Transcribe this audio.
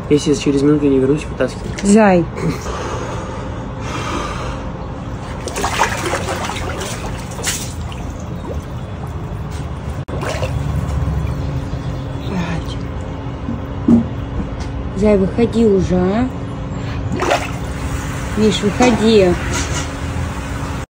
Если через минуту не вернусь, вытаскивай. Зай. Зай, выходи уже, а? Миш, выходи.